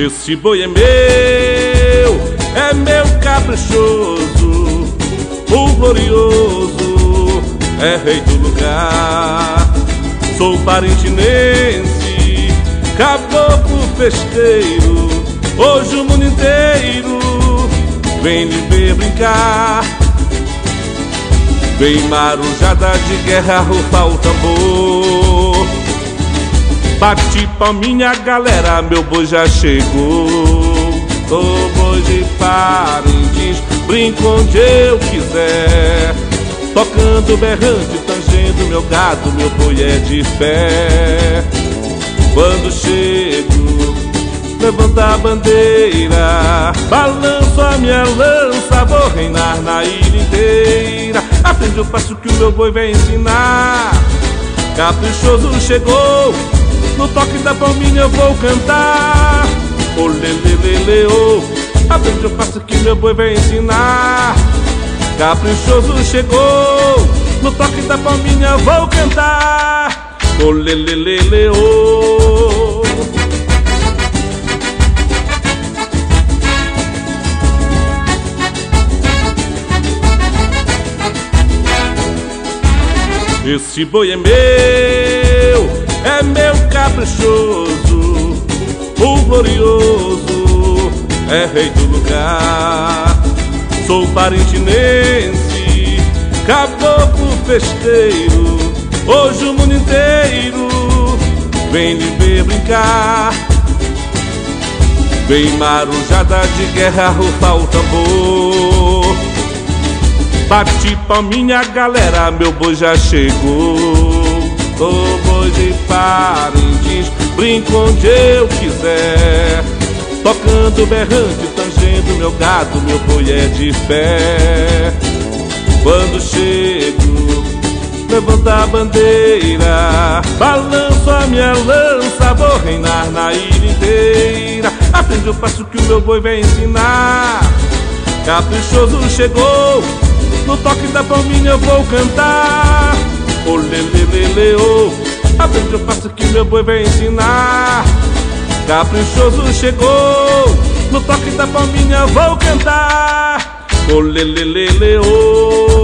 Esse boi é meu caprichoso, o glorioso é rei do lugar. Sou parintinense, caboclo festeiro, hoje o mundo inteiro vem me ver brincar. Vem marujada de guerra, rufar o tambor. Bate palminha, galera, meu boi já chegou. Tô boi de Parintins, brinco onde eu quiser, tocando, berrante, tangendo meu gado, meu boi é de fé. Quando chego, levanto a bandeira, balanço a minha lança, vou reinar na ilha inteira. Aprende o passo que o meu boi vem ensinar. Caprichoso chegou, no toque da palminha eu vou cantar. Ô lelelele, ô, aprende o passo que meu boi vem ensinar. Caprichoso chegou, no toque da palminha eu vou cantar. Ô lelelele, ô. Esse boi é meu caprichoso, o glorioso é rei do lugar. Sou parintinense, caboclo festeiro, hoje o mundo inteiro vem me ver brincar. Vem marujada de guerra, rufar o tambor. Bate palminha, galera, meu boi já chegou. Tô boi de Parintins, brinco onde eu quiser, tocando, berrante, tangendo meu gado, meu boi é de fé. Quando chego, levanto a bandeira, balanço a minha lança, vou reinar na ilha inteira. Aprende o passo que o meu boi vem ensinar. Caprichoso chegou, no toque da palminha eu vou cantar. Ô lelelele, ô, aprende o passo que meu boi vem ensinar. Caprichoso chegou, no toque da palminha eu vou cantar. Ô lelelele, ô.